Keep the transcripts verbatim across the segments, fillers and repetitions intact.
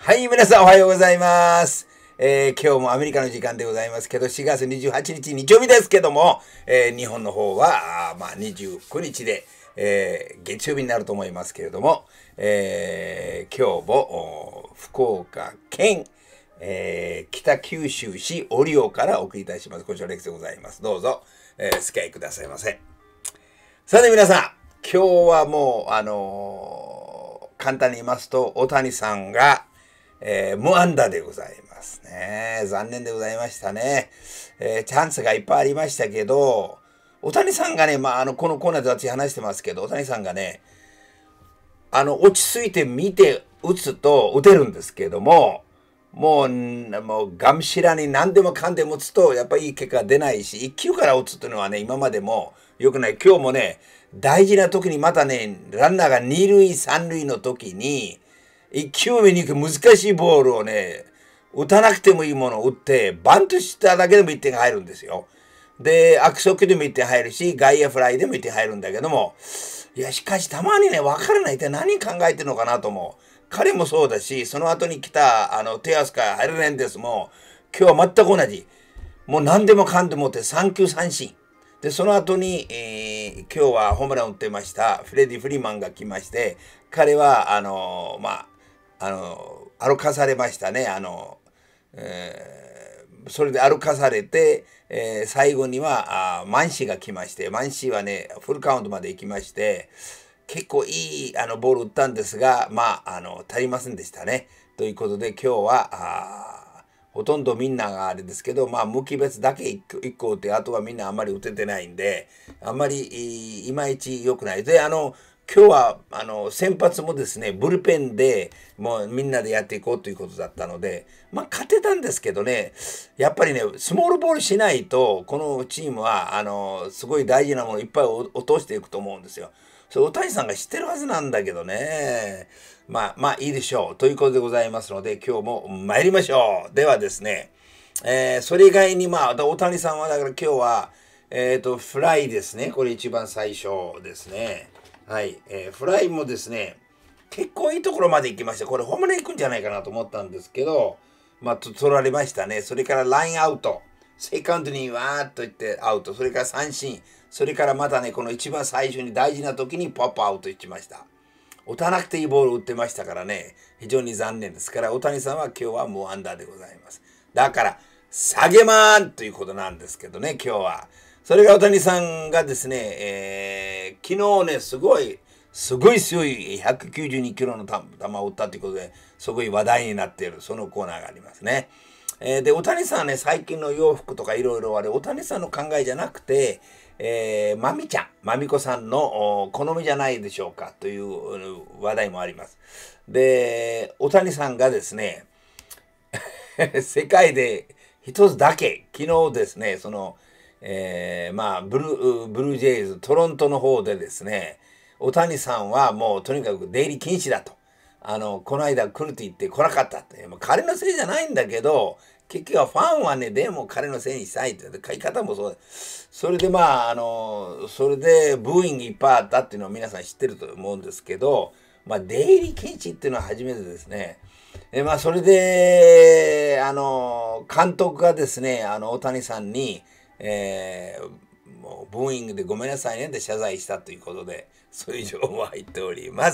はい、皆さんおはようございます。えー、今日もアメリカの時間でございますけど、しがつにじゅうはちにち日曜日ですけども、えー、日本の方は、あまあ、にじゅうくにちで、えー、月曜日になると思いますけれども、えー、今日も福岡県、えー、北九州市折尾からお送りいたします。こちらレックスでございます。どうぞ、えー、お付き合いくださいませ。さて皆さん、今日はもう、あのー、簡単に言いますと、大谷さんが、えー、無安打でございますね。残念でございましたね。えー、チャンスがいっぱいありましたけど、大谷さんがね、まあ、あの、このコーナーで私話してますけど、大谷さんがね、あの、落ち着いて見て打つと打てるんですけども、もう、もう、がむしらに何でもかんでも打つと、やっぱりいい結果が出ないし、いっきゅうから打つというのはね、今までも良くない。今日もね、大事な時にまたね、ランナーがにるいさんるいの時に、いっきゅうめに行く難しいボールをね、打たなくてもいいものを打って、バントしただけでもいってんが入るんですよ。で、悪速でもいってん入るし、外野フライでもいってん入るんだけども、いや、しかしたまにね、わからないって何考えてるのかなと思う。彼もそうだし、その後に来た、あの、テアスカ・ヘルナンデスも、今日は全く同じ。もう何でもかんでもってさんきゅう三振。で、その後に、えー、今日はホームランを打ってました、フレディ・フリーマンが来まして、彼は、あの、まあ、あの、歩かされましたね。あの、えー、それで歩かされて、えー、最後には、あマンシーが来まして、マンシーはね、フルカウントまで行きまして、結構いいあのボール打ったんですが、まあ、あの、足りませんでしたね。ということで、今日は、あほとんどみんながあれですけど、まあ、無機別だけいっこ打って、あとはみんなあんまり打ててないんで、あんまりいまいち良くない。で、あの、今日は、あの、先発もですね、ブルペンでもうみんなでやっていこうということだったので、まあ、勝てたんですけどね、やっぱりね、スモールボールしないと、このチームは、あの、すごい大事なものをいっぱい落としていくと思うんですよ。それ、大谷さんが知ってるはずなんだけどね。まあ、まあ、いいでしょう。ということでございますので、今日も参りましょう。ではですね、えー、それ以外に、まあ、大谷さんは、だから今日は、えっと、フライですね。これ一番最初ですね。はい、えー、フライもですね、結構いいところまで行きました。これ、ホームラン行くんじゃないかなと思ったんですけど、まあ、と取られましたね。それからラインアウト。セカンドにわーっといってアウト。それから三振。それからまたね、この一番最初に大事な時にポップアウトいきました。打たなくていいボール打ってましたからね、非常に残念ですから、大谷さんは今日はもうアンダーでございます。だから、下げまーんということなんですけどね、今日は。それが大谷さんがですね、えー、昨日ね、すごい、すごい強いひゃくきゅうじゅうにキロの球を打ったということで、すごい話題になっている、そのコーナーがありますね。えー、で、大谷さんはね、最近の洋服とかいろいろあれ、大谷さんの考えじゃなくて、えー、まみちゃん、まみこさんの好みじゃないでしょうかという話題もあります。で、大谷さんがですね、世界で一つだけ、昨日ですね、その、えー、まあ、ブルー、ブルージェイズ、トロントの方でですね、大谷さんはもうとにかく出入り禁止だと。あの、この間来るって言って来なかったって。まあ、彼のせいじゃないんだけど、結局はファンはね、でも彼のせいにしたいって、書き方もそう。それでまあ、あの、それでブーイングいっぱいあったっていうのを皆さん知ってると思うんですけど、まあ、出入り禁止っていうのは初めてですね。えまあ、それで、あの、監督がですね、あの、大谷さんに、えー、もうブーイングでごめんなさいねって謝罪したということで、そういう情報が入っております。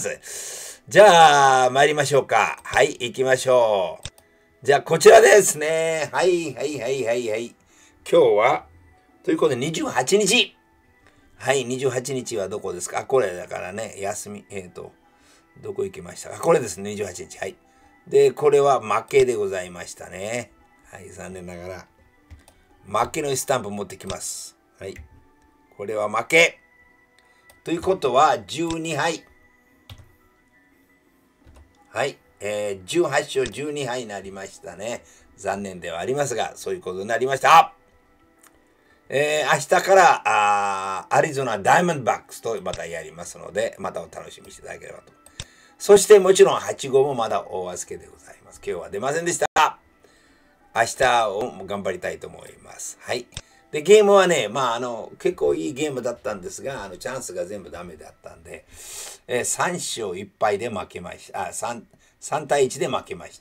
じゃあ、参りましょうか。はい、行きましょう。じゃあ、こちらですね。はい、はい、はい、はい、はい。今日は、ということでにじゅうはちにち。はい、にじゅうはちにちはどこですか？あ、これだからね、休み、えっと、どこ行きましたか？これですね、にじゅうはちにち。はい。で、これは負けでございましたね。はい、残念ながら。負けのスタンプ持ってきます。はい。これは負け。ということは、じゅうにはい。はい。えー、じゅうはちしょうじゅうにはいになりましたね。残念ではありますが、そういうことになりました。えー、明日から、あアリゾナダイヤモンドバックスとまたやりますので、またお楽しみにしていただければと。そしてもちろんはち号もまだお預けでございます。今日は出ませんでした。明日を頑張りたいと思います。はい。で、ゲームはね、まあ、あの、結構いいゲームだったんですが、あの、チャンスが全部ダメだったんで、えー、さんしょういっぱいで負けました。あ、3、 さんたいいちで負けました。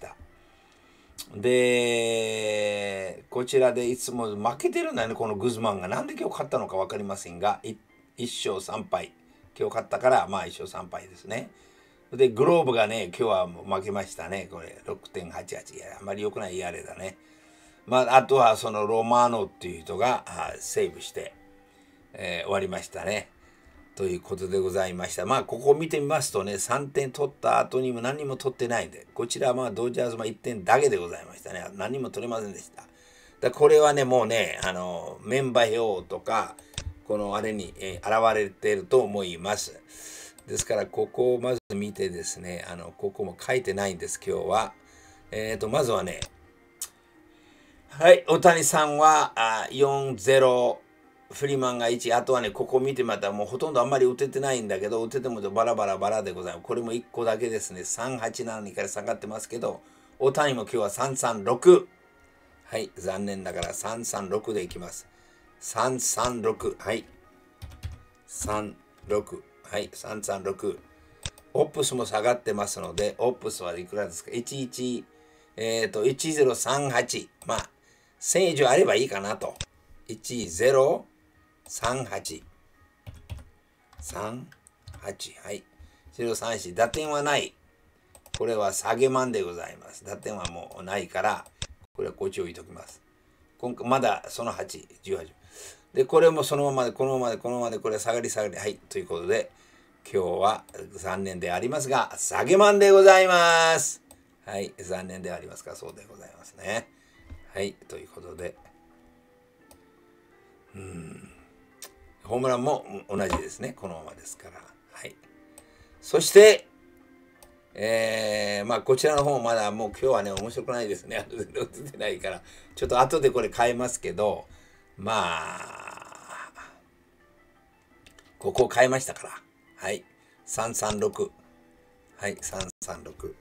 で、こちらでいつも負けてるんだよね、このグズマンが。なんで今日勝ったのか分かりませんが、いっしょうさんぱい。今日勝ったから、まあいっしょうさんぱいですね。で、グローブがね、今日は負けましたね。これ、ろくてんはちはち。いや、あんまり良くないあれだね。まあ、あとはそのロマーノっていう人がセーブして、えー、終わりましたね。ということでございました。まあ、ここを見てみますとね、さんてん取った後にも何も取ってないんで、こちらはまあ、ドジャースもいってんだけでございましたね。何も取れませんでした。だこれはね、もうね、あの、メンバー表とか、このあれに、えー、現れていると思います。ですから、ここをまず見てですね、あの、ここも書いてないんです、今日は。えっと、まずはね、はい、大谷さんはあよんたいゼロ、フリーマンがいち、あとはね、ここ見てまたもうほとんどあんまり打ててないんだけど、打ててもバラバラバラでございます。これもいっこだけですね。さんはちななにから下がってますけど、大谷も今日はさんさんろく。はい、残念ながらさんさんろくでいきます。さんさんろく、はい。さんろく、はい、さんさんろく。オップスも下がってますので、オップスはいくらですか ?いちいち、えっと、いちぜろさんはち。まあ、せん以上あればいいかなと。いちぜろさんはち。さんはち。はい。ゼロさんはち。打点はない。これは下げマンでございます。打点はもうないから、これはこっち置いときます。今回まだそのはち、じゅうはち。で、これもそのままで、このままで、このままで、これは下がり下がり。はい。ということで、今日は残念でありますが、下げマンでございます。はい。残念でありますが、そうでございますね。はい。ということで、うん。ホームランも同じですね。このままですから。はい。そして、えー、まあ、こちらの方まだもう今日はね、面白くないですね。全然映ってないから。ちょっと後でこれ変えますけど、まあ、ここを変えましたから。はい。さんさんろく。はい。さんさんろく。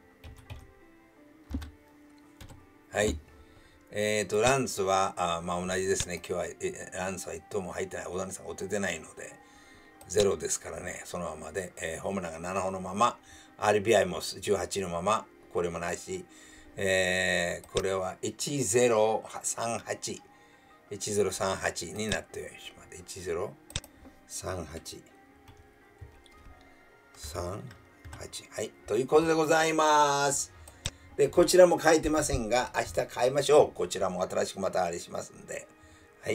はい。えっと、ランスは、あまあ同じですね。今日は、えランスはいっとうも入ってない。小谷さんが打ててないので、ゼロですからね。そのままで、えー、ホームランがななほんのまま、アールビーアイ もじゅうはちのまま、これもないし、えー、これはいちぜろさんはち。いちぜろさんはちになってしまって、いちぜろさんはち。さんはち。はい。ということでございます。で、こちらも書いてませんが、明日変えましょう。こちらも新しくまたあれしますんで。はい。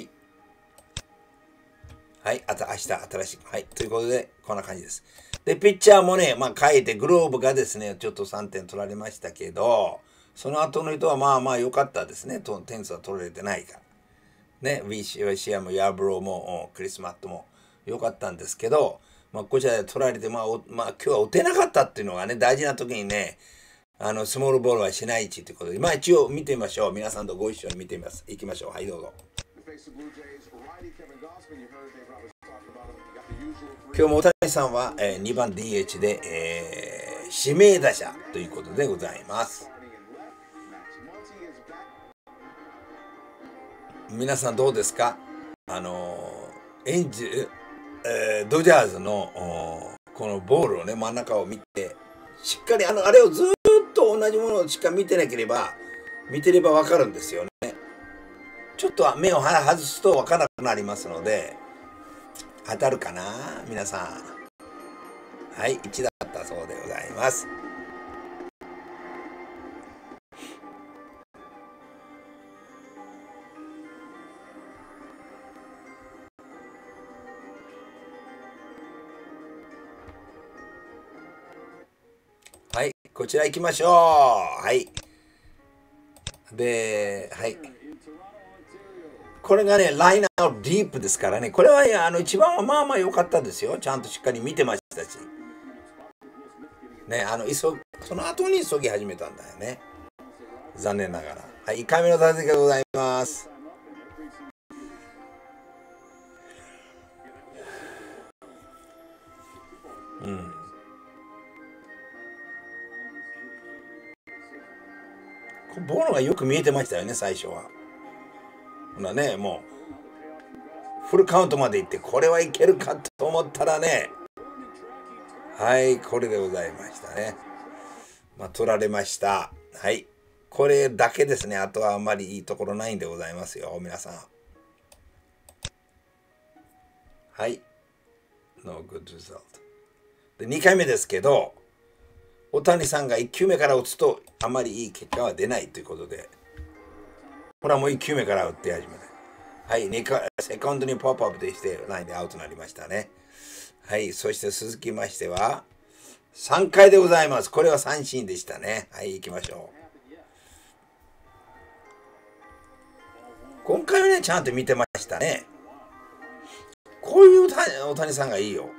はい。あと明日新しく。はい。ということで、こんな感じです。で、ピッチャーもね、まあ変えて、グローブがですね、ちょっとさんてん取られましたけど、その後の人はまあまあ良かったですね。と点数は取られてないから。ね、ウィシアもヤブローもクリスマットも良かったんですけど、まあこちらで取られて、まあ、まあ今日は打てなかったっていうのがね、大事な時にね、あの、スモールボールはしないちということで、まあ一応見てみましょう。皆さんとご一緒に見てみます。行きましょう。はい、どうぞ。今日も大谷さんは、えー、にばん ディーエイチ で、えー、指名打者ということでございます。皆さんどうですか？あのー、エンジェル、えー、ドジャーズのこのボールをね、真ん中を見て、しっかりあの、あれをずっと同じものをしか見てなければ、見てればわかるんですよね。ちょっと目を外すとわからなくなりますので、当たるかな皆さん。はい、いちだったそうでございます。はい、こちら行きましょう。はい。で、はい。これがね、ラインアウトディープですからね。これは、ね、あの一番はまあまあ良かったですよ。ちゃんとしっかり見てましたし。ね、あの、急、その後に急ぎ始めたんだよね。残念ながら。はい、いっかいめの打席でございます。うん。ボールがよく見えてましたよね、最初は。ほなね、もう、フルカウントまでいって、これはいけるかと思ったらね、はい、これでございましたね。 まあ、取られました。はい。これだけですね。あとはあんまりいいところないんでございますよ、皆さん。はい。No good result。で、にかいめですけど、大谷さんがいっきゅうめから打つとあまりいい結果は出ないということで、これはもういっきゅうめから打って始めた。はい、にかセコンドにポップアップでして、ラインでアウトになりましたね。はい、そして続きましては、さんかいでございます。これは三振でしたね。はい、行きましょう。今回はね、ちゃんと見てましたね。こういう大谷さんがいいよ。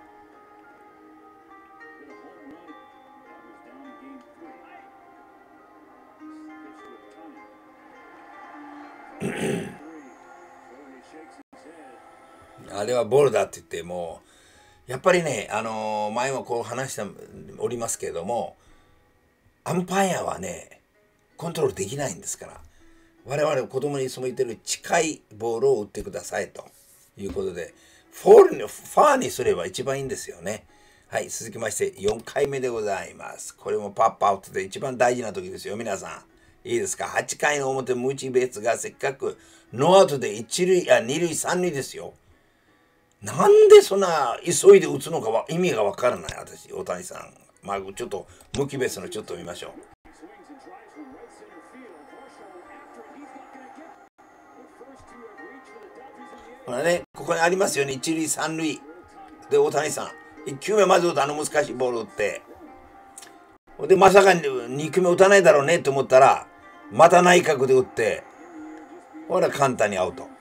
あれはボールだって言っても、やっぱりね、あのー、前もこう話しておりますけれども、アンパイアはね、コントロールできないんですから、我々子供にいつも言ってる近いボールを打ってくださいということで、フォールに、ファーにすれば一番いいんですよね。はい、続きましてよんかいめでございます。これもパップアウトで一番大事な時ですよ、皆さん。いいですか？ はち 回の表、ムーチー・ベーツがせっかくノーアウトで一塁、あ、二塁、三塁ですよ。なんでそんな急いで打つのかは意味がわからない、私、大谷さん。まあ、ちょっと、ムキベースのちょっと見ましょう。ほらね、ここにありますよね、一塁、三塁。で、大谷さん。いっきゅうめまず打ったあの難しいボール打って。で、まさかにきゅうめ打たないだろうねと思ったら、また内角で打って、ほら、簡単にアウト。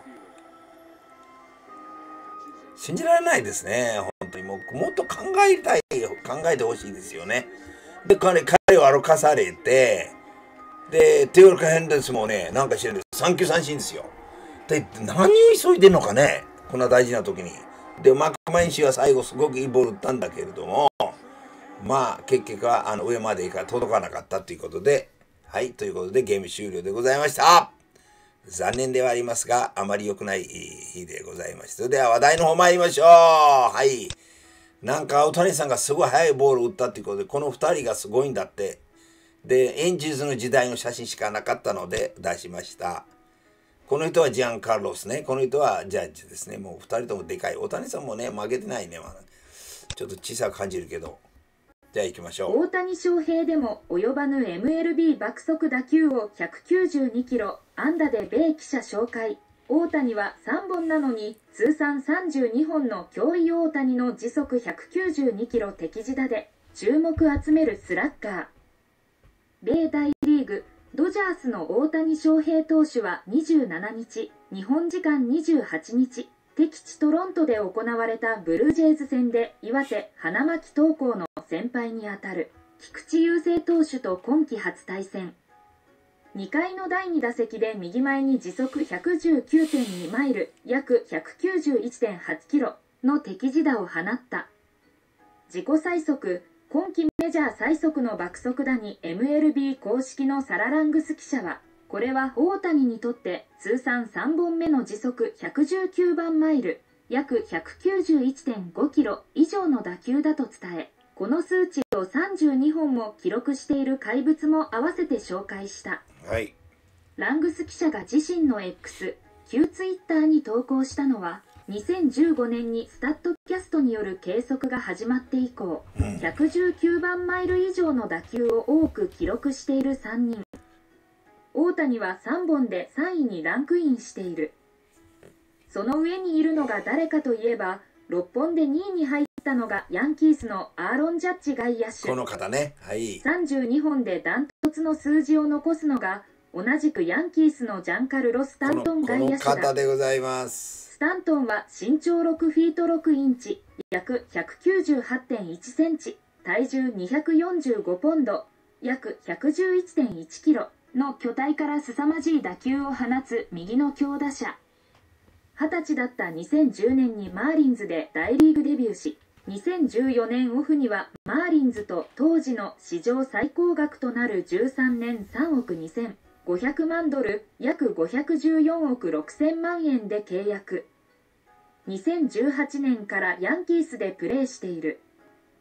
信じられないですね。本当にもう、もっと考えたい、考えてほしいですよね。で、彼、彼を歩かされて、で、テオルカ・ヘンデスもね、なんかしてるんです。さんきゅう三振ですよ。で、何を急いでんのかね、こんな大事な時に。で、マックマイン氏は最後すごくいいボール打ったんだけれども、まあ、結局はあの上まで行か届かなかったということで、はい、ということでゲーム終了でございました。残念ではありますが、あまり良くない日でございました。それでは話題の方参りましょう。はい。なんか、大谷さんがすごい速いボールを打ったということで、このふたりがすごいんだって。で、エンジェルスの時代の写真しかなかったので出しました。この人はジャン・カルロスね。この人はジャッジですね。もうふたりともでかい。大谷さんもね、負けてないね。まあ、ちょっと小さく感じるけど。じゃあ行きましょう。 大谷翔平でも及ばぬ エムエルビー 爆速打球をひゃくきゅうじゅうにキロ、安打で米記者紹介。大谷はさんぼんなのに通算さんじゅうにほんの驚異大谷の時速ひゃくきゅうじゅうにキロ敵自打で注目集めるスラッガー。米大リーグ、ドジャースの大谷翔平投手はにじゅうしちにち、日本時間にじゅうはちにち、敵地トロントで行われたブルージェイズ戦で岩手花巻東高の先輩にあたる菊池雄星投手と今季初対戦。にかいのだいに打席で右前に時速 ひゃくじゅうきゅうてんに マイル、約 ひゃくきゅうじゅういちてんはち キロの敵自打を放った。自己最速、今季メジャー最速の爆速打に エムエルビー 公式のサララングス記者は、これは大谷にとって通算さんぼんめの時速ひゃくじゅうきゅうばんマイル、約 ひゃくきゅうじゅういちてんご キロ以上の打球だと伝え、この数値をさんじゅうにほんも記録している怪物も合わせて紹介した。 はい。 ラングス記者が自身の X、旧ツイッターに投稿したのは、にせんじゅうごねんにスタッドキャストによる計測が始まって以降、ひゃくじゅうきゅうばんマイル以上の打球を多く記録しているさんにん。大谷はさんぼんでさんいにランクインしている。その上にいるのが誰かといえば、ろっぽんでにいに入ったのがヤンキースのアーロン・ジャッジ外野手。 この方ね。はい。 さんじゅうにほんでダントツの数字を残すのが、同じくヤンキースのジャンカルロ・スタントン外野手だ。 この方でございます。 スタントンは身長ろくフィートろくインチ、約 ひゃくきゅうじゅうはちてんいちセンチ、体重にひゃくよんじゅうごポンド、約 ひゃくじゅういちてんいちキロの巨体から凄まじい打球を放つ右の強打者。はたちだったにせんじゅうねんにマーリンズで大リーグデビューし、にせんじゅうよねんオフにはマーリンズと当時の史上最高額となるじゅうさんねんさんおくにせんごひゃくまんドル、約ごひゃくじゅうよんおくろくせんまんえんで契約。にせんじゅうはちねんからヤンキースでプレーしている。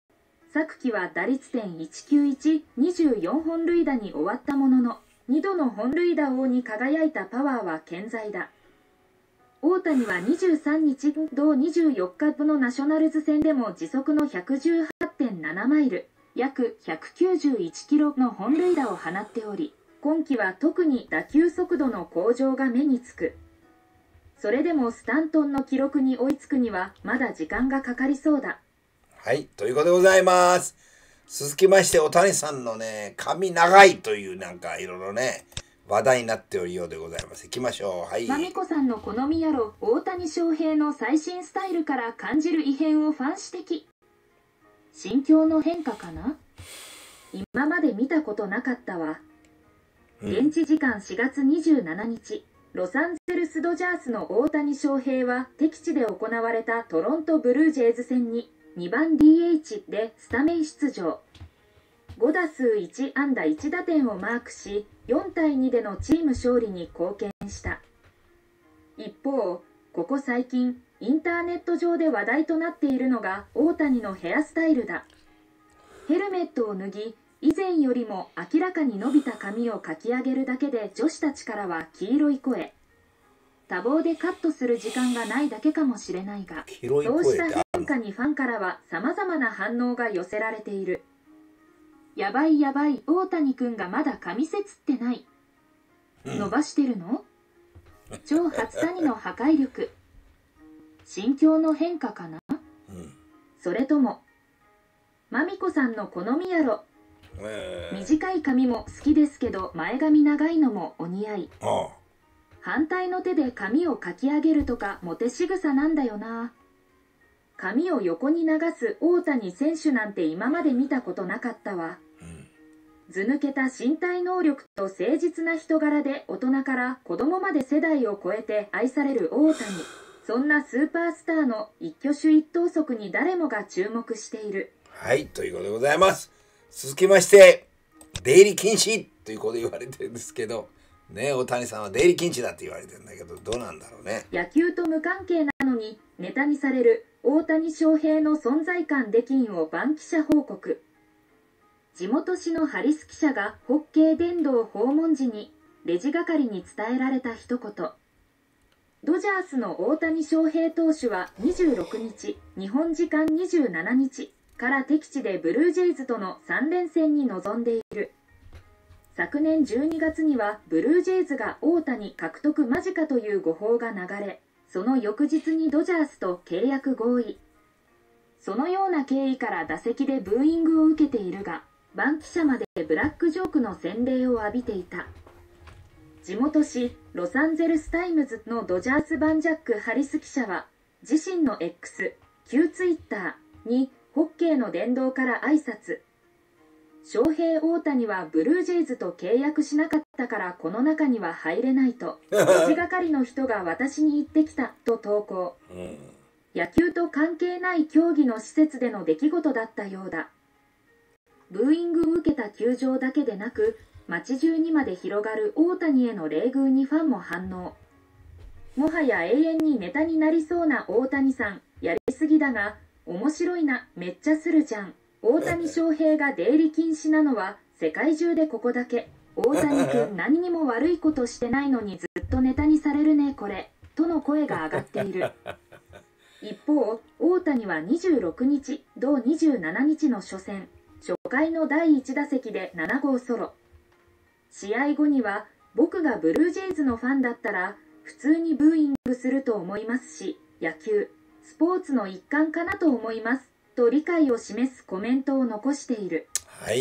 昨季は打率点いちきゅういち、にじゅうよんほん塁打に終わったものの、にどの本塁打王に輝いたパワーは健在だ。大谷はにじゅうさんにち同にじゅうよっかぶのナショナルズ戦でも時速の ひゃくじゅうはちてんなな マイル、約ひゃくきゅうじゅういちキロの本塁打を放っており、今季は特に打球速度の向上が目につく。それでもスタントンの記録に追いつくにはまだ時間がかかりそうだ。 はい、ということでございます。続きまして、お谷さんのね、髪長いというなんかいろいろね、話題になっておるようでございます。行きましょう。はい。 まみこさんの好みやろ、大谷翔平の最新スタイルから感じる異変をファン指摘。心境の変化かな？今まで見たことなかったわ。現地時間しがつにじゅうしちにち、ロサンゼルスドジャースの大谷翔平は敵地で行われたトロントブルージェイズ戦ににばん ディーエイチ でスタメン出場。ごだすういちあんだいちだてんをマークし、よんたいにでのチーム勝利に貢献した。一方、ここ最近、インターネット上で話題となっているのが大谷のヘアスタイルだ。ヘルメットを脱ぎ、以前よりも明らかに伸びた髪をかき上げるだけで女子たちからは黄色い声。多忙でカットする時間がないだけかもしれないが、そうした変化にファンからは様々な反応が寄せられている。やばいやばい、大谷くんがまだ髪せつってない。伸ばしてるの？超初谷の破壊力。心境の変化かな？それとも、まみこさんの好みやろ。短い髪も好きですけど、前髪長いのもお似合い。ああ、反対の手で髪をかき上げるとかモテ仕草なんだよな。髪を横に流す大谷選手なんて今まで見たことなかったわ。うん、ず抜けた身体能力と誠実な人柄で大人から子供まで世代を超えて愛される大谷。そんなスーパースターの一挙手一投足に誰もが注目している。 はい、ということでございます。続きまして、出入り禁止ということで言われてるんですけど、ね、大谷さんは出入り禁止だって言われてるんだけど、どうなんだろうね。 野球と無関係なのにネタにされる大谷翔平の存在感出禁を番記者報告。地元紙のハリス記者がホッケー殿堂訪問時にレジ係に伝えられた一言。ドジャースの大谷翔平投手はにじゅうろくにち、日本時間にじゅうしちにちから敵地でブルージェイズとのさんれんせんに臨んでいる。昨年じゅうにがつにはブルージェイズが大谷獲得間近という誤報が流れ、その翌日にドジャースと契約合意。そのような経緯から打席でブーイングを受けているが、番記者までブラックジョークの洗礼を浴びていた。地元紙ロサンゼルスタイムズのドジャース版ジャック・ハリス記者は、自身の X、旧ツイッターにホッケーの殿堂から挨拶。翔平大谷はブルージェイズと契約しなかったからこの中には入れないと、レジ係の人が私に言ってきたと投稿。野球と関係ない競技の施設での出来事だったようだ。ブーイングを受けた球場だけでなく、街中にまで広がる大谷への冷遇にファンも反応。もはや永遠にネタになりそうな大谷さん、やりすぎだが、面白いな、めっちゃするじゃん。大谷翔平が出入り禁止なのは世界中でここだけ。大谷くん何にも悪いことしてないのにずっとネタにされるねこれ。との声が上がっている。一方、大谷はにじゅうろくにち、同にじゅうしちにちの初戦、初回のだいいちだせきでななごうソロ。試合後には、僕がブルージェイズのファンだったら、普通にブーイングすると思いますし、野球、スポーツの一環かなと思います。と理解を示すコメントを残している。 はい、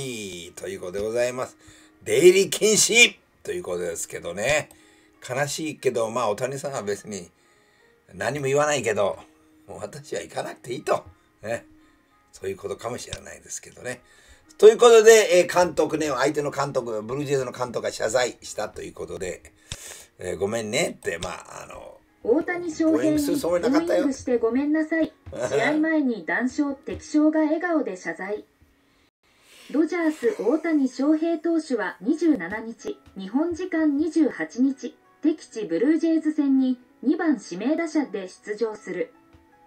ということでございます。出入り禁止ということですけどね。悲しいけど、まあ、大谷さんは別に何も言わないけど、もう私は行かなくていいと。ね。そういうことかもしれないですけどね。ということで、えー、監督ね、相手の監督、ブルージェイズの監督が謝罪したということで、えー、ごめんねって、まあ、あの、 大谷翔平にブーイングしてごめんなさい。試合前に談笑、敵将が笑顔で謝罪。ドジャース大谷翔平投手はにじゅうしちにち、日本時間にじゅうはちにち、敵地ブルージェイズ戦ににばん指名打者で出場する。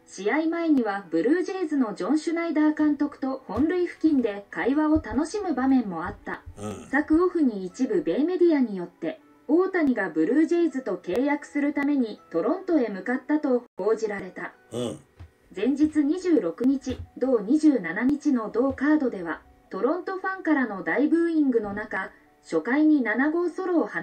試合前にはブルージェイズのジョン・シュナイダー監督と本塁付近で会話を楽しむ場面もあった。 うん、 昨オフに一部米メディアによって大谷がブルージェイズと契約するためにトロントへ向かったと報じられた。 うん、 前日にじゅうろくにち、同にじゅうしちにちの同カードではトロントファンからの大ブーイングの中、初回にななごうソロを放った。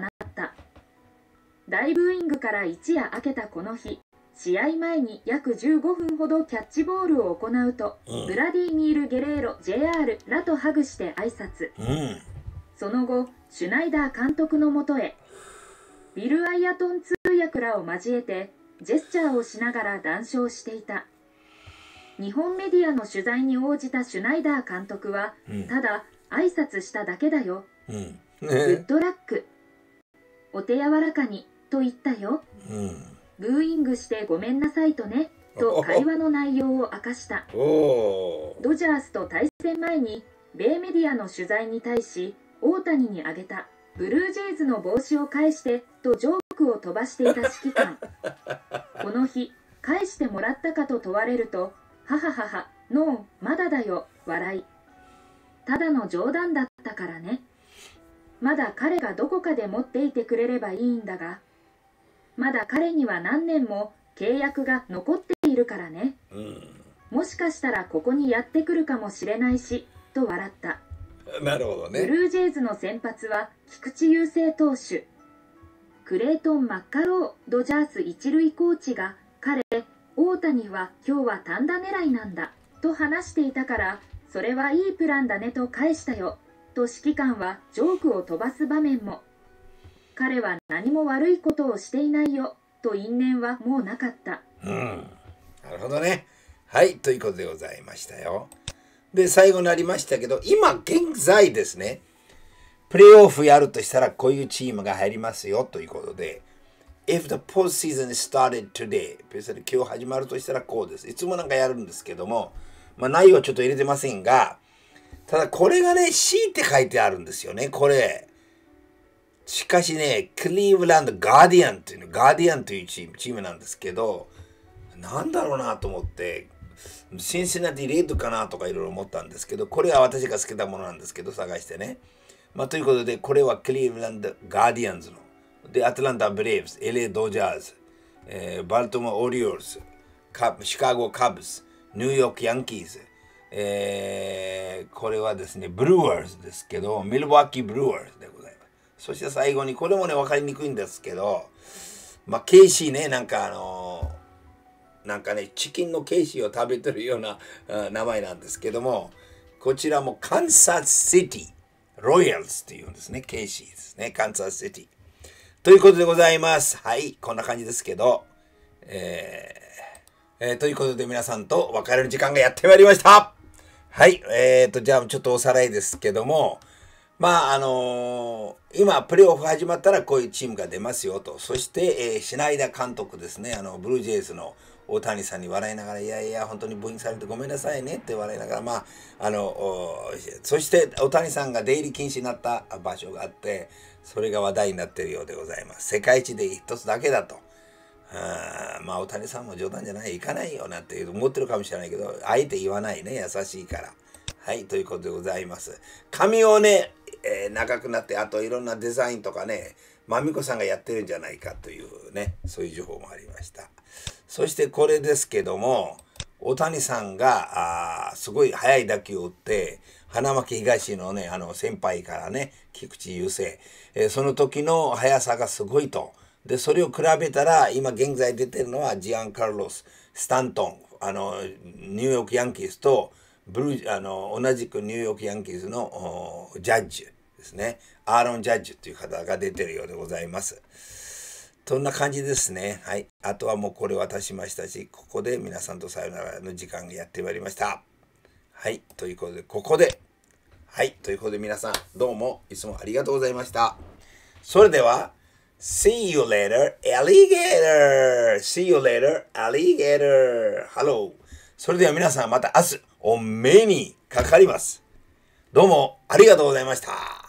大ブーイングから一夜明けたこの日、試合前に約じゅうごふんほどキャッチボールを行うと、 うん、 ブラディミール・ゲレーロ ジェイアール らとハグして挨拶、 うん、 その後シュナイダー監督のもとへ。ビル・アイアトン通訳らを交えてジェスチャーをしながら談笑していた。日本メディアの取材に応じたシュナイダー監督は、 うん、 ただ挨拶しただけだよ、 うん、 グッドラック、お手柔らかにと言ったよ、 うん、 ブーイングしてごめんなさいとねと会話の内容を明かした。 おドジャースと対戦前に米メディアの取材に対し大谷に挙げたブルージェイズの帽子を返してとジョークを飛ばしていた指揮官。この日返してもらったかと問われると、はははは、ノー、まだだよ、笑い。ただの冗談だったからね。まだ彼がどこかで持っていてくれればいいんだが、まだ彼には何年も契約が残っているからね。 うん、 もしかしたらここにやってくるかもしれないし、と笑った。 なるほどね。 ブルージェイズの先発は菊池雄星投手。クレイトン・マッカロードジャース一塁コーチが、彼、大谷は今日は単打狙いなんだと話していたから、それはいいプランだねと返したよと指揮官はジョークを飛ばす場面も。彼は何も悪いことをしていないよと因縁はもうなかった。 うん、なるほどね。はい、ということでございましたよ。で、最後になりましたけど、今現在ですね、プレーオフやるとしたらこういうチームが入りますよということで、If the postseason started today、別に今日始まるとしたらこうです。いつもなんかやるんですけども、まあ内容はちょっと入れてませんが、ただこれがね、C って書いてあるんですよね、これ。しかしね、クリーブランド・ガーディアンというの、ガーディアンというチーム、チームなんですけど、なんだろうなと思って、シンシナティ・レッドかなとかいろいろ思ったんですけど、これは私が好きなものなんですけど、探してね。まあということで、これはクリーブランド・ガーディアンズの、で、アトランタ・ブレーブス、エルエー ドジャーズ、えー、バルトモア・オリオールズ、シカゴ・カブス、ニューヨーク・ヤンキーズ、えー、これはですね、ブルワーズですけど、ミルワーキー・ブルワーズでございます。そして最後に、これもね、わかりにくいんですけど、まあ、ケイシーね、なんかあのー、なんかね、チキンのケイシーを食べてるような名前なんですけども、こちらもカンサスシティ、ロイヤルズっていうんですね、ケイシーですね、カンサスシティ。ということでございます。はい、こんな感じですけど、えーえー、ということで皆さんと別れる時間がやってまいりました。はい、えーと、じゃあちょっとおさらいですけども、まあ、あのー、今、プレーオフ始まったらこういうチームが出ますよと。そして、えー、シュナイダー監督ですね、あの、ブルージェイズの大谷さんに笑いながら、いやいや、本当にブーイングされてごめんなさいねって笑いながら、まあ、あの、そして大谷さんが出入り禁止になった場所があって、それが話題になっているようでございます。世界一で一つだけだと。あまあ、大谷さんも冗談じゃない、行かないよなって思ってるかもしれないけど、あえて言わないね、優しいから。はい、ということでございます。髪をね、えー、長くなって、あといろんなデザインとかね、まみこさんがやってるんじゃないかというね、そういう情報もありました。そしてこれですけども、大谷さんが、あすごい速い打球を打って、花巻東のね、あの先輩からね、菊池雄星、えー、その時の速さがすごいと。で、それを比べたら、今現在出てるのはジアン・カルロス・スタントン、あの、ニューヨーク・ヤンキースと、ブルーあの同じくニューヨーク・ヤンキースのジャッジですね。アーロン・ジャッジという方が出てるようでございます。そんな感じですね。はい。あとはもうこれ渡しましたし、ここで皆さんとさよならの時間がやってまいりました。はい。ということで、ここで、はい。ということで皆さん、どうもいつもありがとうございました。それでは、See you later, alligator! See you later, alligator! Hello! それでは皆さんまた明日お目にかかります。どうもありがとうございました。